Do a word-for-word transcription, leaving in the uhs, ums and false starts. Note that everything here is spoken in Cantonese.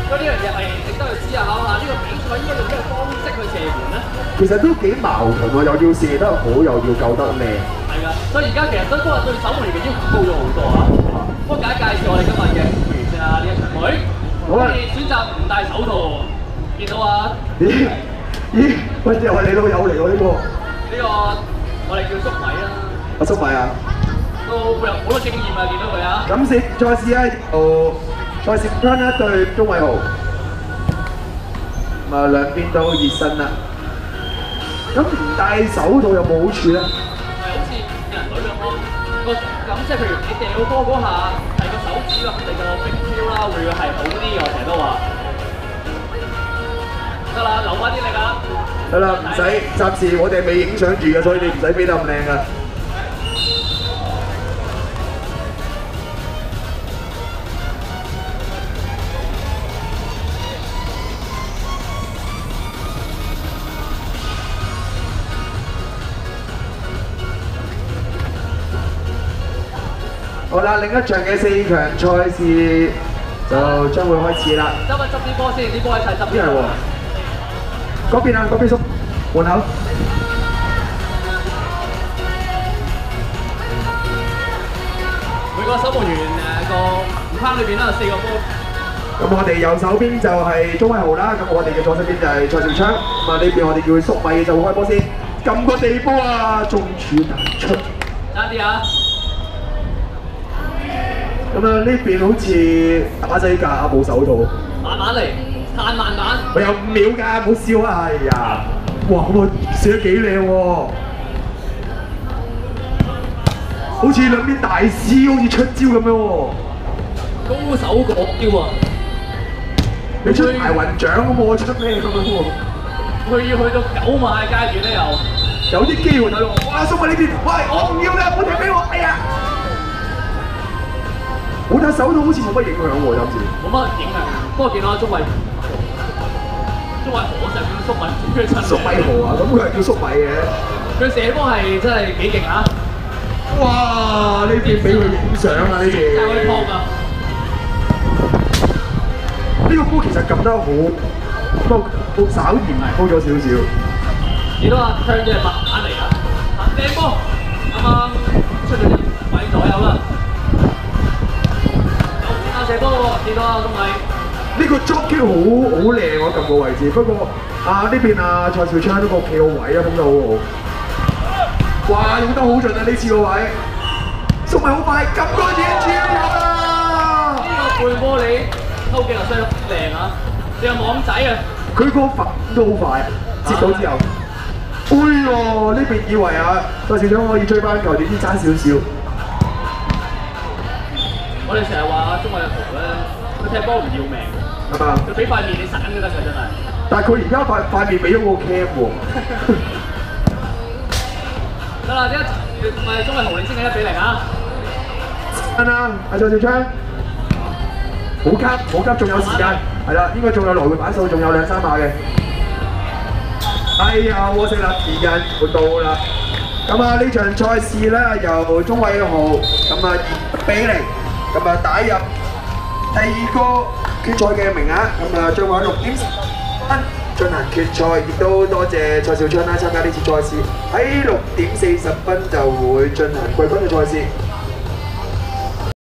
所以呢樣嘢係值得去思考下，呢個比賽應該用咩方式去射門咧？ 其實都幾矛盾喎，又要射得好，又要救得靚。 係㗎，所以而家其實都都話對守門員嘅要求高咗好多啊！不過介介紹我哋今日嘅會員先啦，呢一場會，好啊，選擇唔戴手套喎，見到啊？ 咦咦，喂，又係你老友嚟喎呢個？ 呢個我哋叫粟米啦。 阿粟米啊？ 都有好多經驗啊，見到佢啊！ 咁先賽事咧就賽事分一對鐘偉豪，咁啊兩邊都熱身啦。咁唔戴手套有冇好處咧？ 係好似人隊咁咯，個咁即係譬如你掉波嗰下係個手指咯，你個冰漂啦會係好啲嘅，我成日都話。得啦，留翻啲力啊！ 得啦，唔使，暫時我哋未影相住嘅，所以你唔使飛得咁靚噶。好啦，另一場嘅四強賽事就將會開始啦。 執一執啲波先，啲波一齊執。 邊係喎？嗰邊啊，嗰邊叔，門口。 每個守門員誒個護框裏邊都有四個波。 咁我哋右手邊就係鐘偉豪啦，咁我哋嘅左手邊就係蔡兆昌。咁啊呢邊我哋叫佢粟米就開波先，撳個地波啊，中柱彈出。 爭啲啊！ 咁啊呢邊好似打仔架冇手套。 慢慢嚟，彈慢慢。 我有五秒㗎，唔好笑啊！哎呀，哇咁啊射得幾靚喎，好似兩邊大師好似出招咁樣喎。 高手過招啊！ 你出排雲掌咁，我出咩咁樣喎？ 佢要去到九碼嘅階段咧，又有啲機會睇到。哇！粟米呢邊，喂，我唔要啦，唔好踢俾我，哎呀！冇戴手套好似冇乜影響喎，暫時。 冇乜影響，不過見到阿鐘偉，鐘偉豪就叫粟米，佢親。 粟米豪啊，咁佢係叫粟米嘅。 佢射波係真係幾勁啊！ 哇！呢邊俾佢影相啊，呢邊。 真係可以撲啊！ 呢個波其實撳得好，不過好稍嫌高咗少少。 見到阿昌嘅慢慢嚟啊！掟波，啱啱出咗一米左右啦。射波喎，見到啊，鐘偉。 呢個 drop kick 好好靚喎，撳個位置。不過啊呢邊啊蔡兆昌呢個企個位啊，封得好好。哇，用得好盡啊！呢次個位，粟米好快，撳個嘢住啦！ 呢個背波你偷幾落雙靚啊！你有網仔啊！ 佢個反都好快，接到之後，哎呦！呢邊以為啊蔡兆昌可以追翻球，點知爭少少。 我哋成日話鐘偉豪咧，佢踢波唔要命， 係嘛？ 佢俾塊面你散都得㗎，真係。 但係佢而家塊塊面俾咗個 cam 喎。 得啦，一唔係鐘偉豪領先嘅一比零啊！ 啱啦，阿蔡兆昌，好急，好急，仲有時間，係啦，應該仲有來回板數，仲有兩三碼嘅。哎呀，可惜啦，時間冇到啦。咁啊，呢場賽事咧由鐘偉豪咁啊二比零。咁啊打入第二個決賽嘅名額，咁啊將會喺六點十分進行決賽，亦都多謝蔡兆昌啦參加呢次賽事，喺六點四十分就會進行季軍嘅賽事。